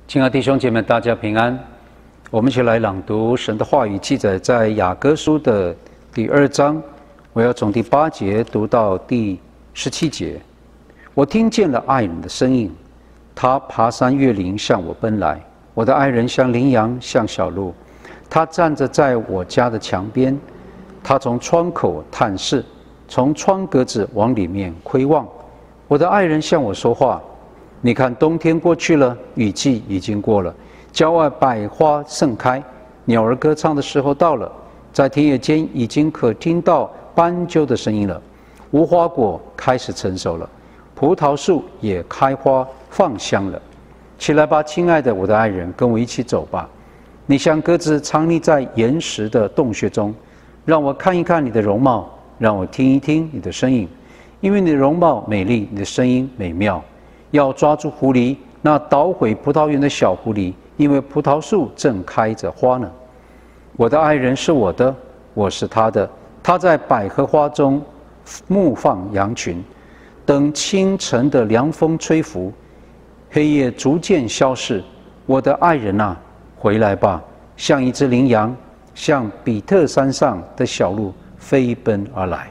亲爱的弟兄姐妹，大家平安。我们一起来朗读神的话语，记载在雅歌书的第2章，我要从第8节读到第17节。我听见了爱人的声音，他爬山越岭向我奔来。我的爱人像羚羊，像小鹿，他站着在我家的墙边。他从窗口探视，从窗格子往里面窥望。我的爱人向我说话。你看，冬天过去了，雨季已经过了，郊外百花盛开，鸟儿歌唱的时候到了，在田野间已经可听到斑鸠的声音了。无花果开始成熟了，葡萄树也开花放香了。起来吧，亲爱的，我的爱人，跟我一起走吧。你像鸽子藏匿在岩石的洞穴中，让我看一看你的容貌，让我听一听你的声音，因为你的容貌美丽，你的声音美妙。要抓住狐狸，那捣毁葡萄园的小狐狸，因为葡萄树正开着花呢。我的爱人是我的，我是他的，他在百合花中牧放羊群。等清晨的凉风吹拂，黑夜逐渐消逝，我的爱人啊，回来吧，像一只羚羊，向比特山上的小鹿飞奔而来。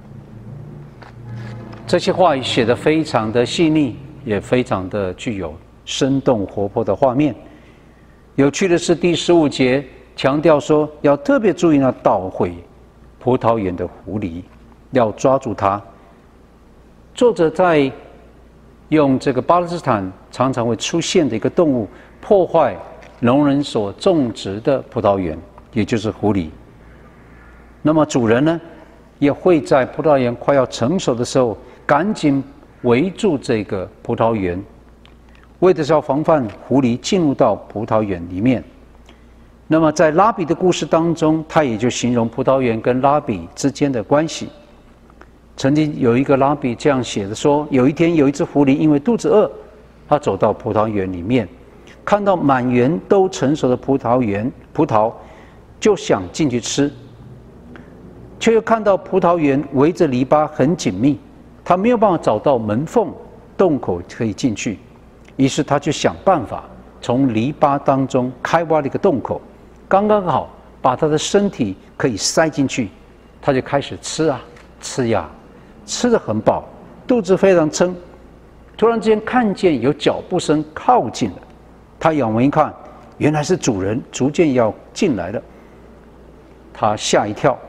这些话语写得非常的细腻，也非常的具有生动活泼的画面。有趣的是，第15节强调说，要特别注意那捣毁葡萄园的狐狸，要抓住它。作者在用这个巴勒斯坦常常会出现的一个动物，破坏农人所种植的葡萄园，也就是狐狸。那么主人呢，也会在葡萄园快要成熟的时候，赶紧围住这个葡萄园，为的是要防范狐狸进入到葡萄园里面。那么在拉比的故事当中，他也就形容葡萄园跟拉比之间的关系。曾经有一个拉比这样写的说，有一天有一只狐狸因为肚子饿，他走到葡萄园里面，看到满园都成熟的葡萄，就想进去吃，却又看到葡萄园围着篱笆很紧密，他没有办法找到门缝洞口可以进去，于是他就想办法从篱笆当中开挖了一个洞口，刚刚好把他的身体可以塞进去。他就开始吃啊吃呀，吃得很饱，肚子非常撑。突然之间看见有脚步声靠近了，他仰望一看，原来是主人逐渐要进来了。他吓一跳，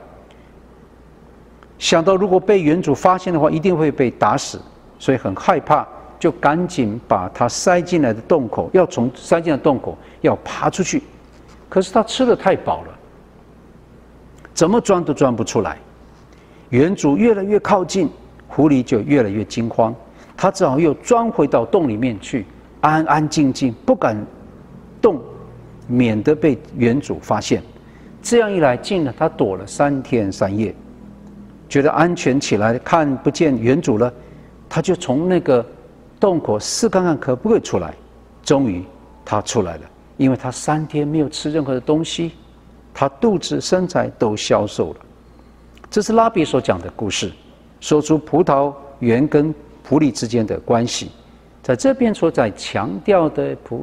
想到如果被园主发现的话，一定会被打死，所以很害怕，就赶紧把他塞进来的洞口，要从塞进来的洞口要爬出去。可是他吃得太饱了，怎么钻都钻不出来。园主越来越靠近，狐狸就越来越惊慌，他只好又钻回到洞里面去，安安静静不敢动，免得被园主发现。这样一来，竟然他躲了3天3夜。觉得安全起来，看不见园主了，他就从那个洞口试看看可不可以出来。终于他出来了，因为他3天没有吃任何的东西，他肚子身材都消瘦了。这是拉比所讲的故事，说出葡萄园跟狐狸之间的关系。在这边所在强调的葡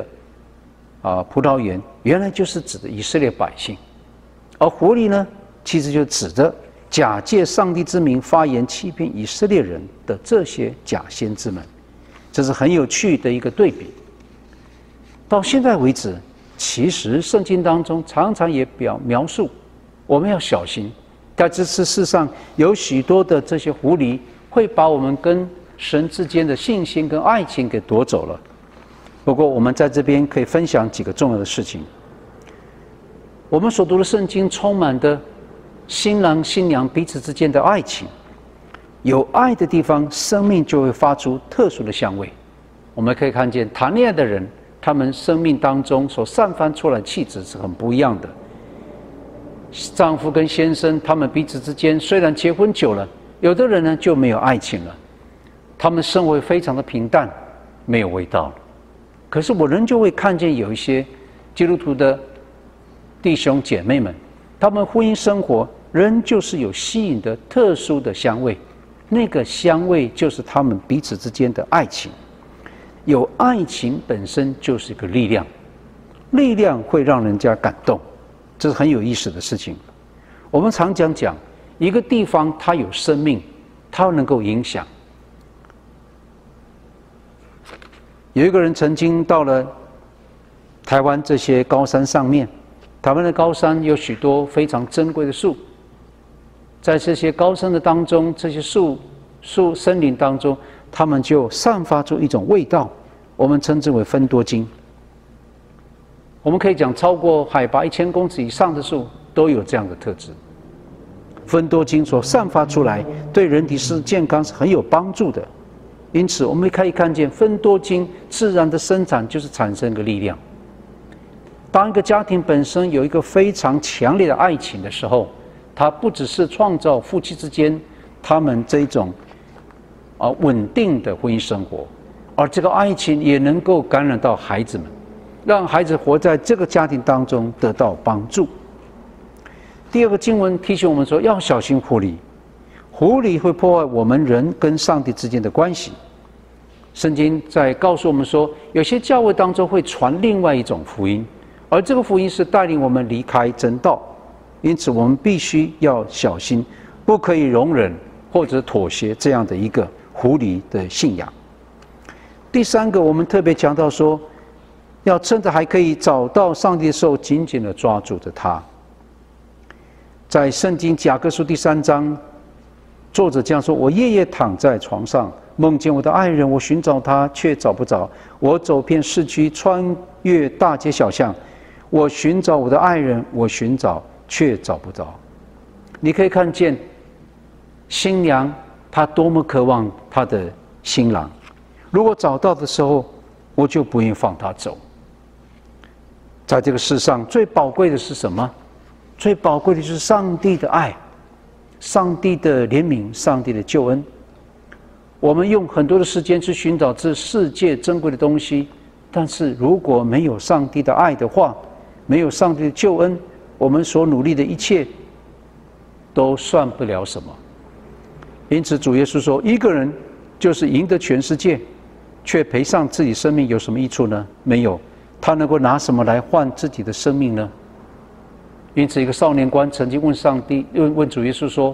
萄园，原来就是指的以色列百姓，而狐狸呢，其实就指着假借上帝之名发言欺骗以色列人的这些假先知们。这是很有趣的一个对比。到现在为止，其实圣经当中常常也描述我们要小心，在这次世上有许多的这些狐狸会把我们跟神之间的信心跟爱情给夺走了。不过我们在这边可以分享几个重要的事情。我们所读的圣经充满的新郎新娘彼此之间的爱情，有爱的地方，生命就会发出特殊的香味。我们可以看见谈恋爱的人，他们生命当中所散发出来的气质是很不一样的。丈夫跟先生，他们彼此之间虽然结婚久了，有的人呢就没有爱情了，他们生活非常的平淡，没有味道了。可是我仍旧会看见有一些基督徒的弟兄姐妹们，他们婚姻生活仍旧是有吸引的特殊的香味，那个香味就是他们彼此之间的爱情。 有爱情本身就是一个力量，力量会让人家感动，这是很有意思的事情。我们常讲一个地方它有生命，它能够影响。有一个人曾经到了台湾这些高山上面，台湾的高山有许多非常珍贵的树，在这些高山的当中，这些森林当中，它们就散发出一种味道，我们称之为芬多精。我们可以讲，超过海拔1000公尺以上的树都有这样的特质。芬多精所散发出来，对人体健康是很有帮助的。因此，我们可以看见芬多精自然的生产就是产生一个力量。当一个家庭本身有一个非常强烈的爱情的时候，它不只是创造夫妻之间他们这种稳定的婚姻生活，而这个爱情也能够感染到孩子们，让孩子活在这个家庭当中得到帮助。第二个经文提醒我们说，要小心狐狸，狐狸会破坏我们人跟上帝之间的关系。圣经在告诉我们说，有些教会当中会传另外一种福音，而这个福音是带领我们离开真道，因此我们必须要小心，不可以容忍或者妥协这样的一个狐狸的信仰。第三个，我们特别强调说，要趁着还可以找到上帝的时候，紧紧地抓住着他。在圣经雅各书第3章，作者这样说：我夜夜躺在床上，梦见我的爱人，我寻找他，却找不着。我走遍市区，穿越大街小巷，我寻找我的爱人，我寻找却找不着。你可以看见新娘她多么渴望她的新郎，如果找到的时候，我就不愿意放他走。在这个世上最宝贵的是什么？最宝贵的就是上帝的爱，上帝的怜悯，上帝的救恩。我们用很多的时间去寻找这世界珍贵的东西，但是如果没有上帝的爱的话，没有上帝的救恩，我们所努力的一切都算不了什么。因此主耶稣说，一个人就是赢得全世界，却赔上自己生命，有什么益处呢？没有。他能够拿什么来换自己的生命呢？因此一个少年官曾经问主耶稣说，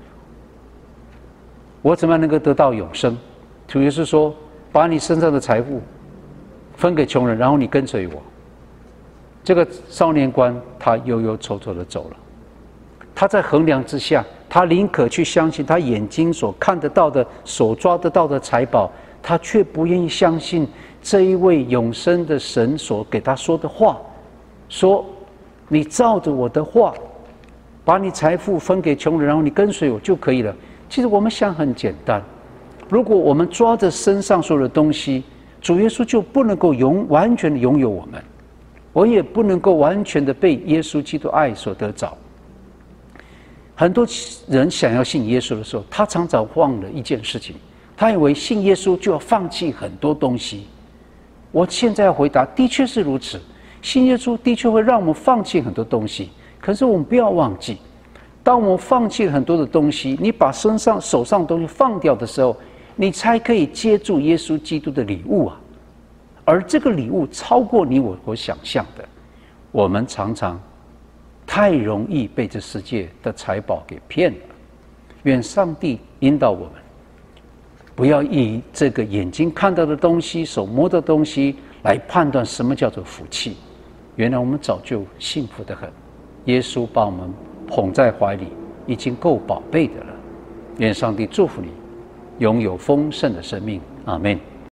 我怎么样能够得到永生？主耶稣说，把你身上的财富分给穷人，然后你跟随我。这个少年官他忧忧愁愁地走了。他在衡量之下，他宁可去相信他眼睛所看得到的、所抓得到的财宝，他却不愿意相信这一位永生的神所给他说的话，说你照着我的话，把你财富分给穷人，然后你跟随我就可以了。其实我们想很简单，如果我们抓着身上所有的东西，主耶稣就不能够完全的拥有我们，我也不能够完全的被耶稣基督爱所得着。很多人想要信耶稣的时候，他常常忘了一件事情，他以为信耶稣就要放弃很多东西。我现在要回答，的确是如此，信耶稣的确会让我们放弃很多东西，可是我们不要忘记，当我们放弃了很多的东西，你把手上的东西放掉的时候，你才可以接住耶稣基督的礼物啊！而这个礼物超过你我所想象的。我们常常太容易被这世界的财宝给骗了。愿上帝引导我们，不要以这个眼睛看到的东西、手摸到的东西来判断什么叫做福气。原来我们早就幸福得很，耶稣把我们捧在怀里，已经够宝贝的了。愿上帝祝福你，拥有丰盛的生命。阿们。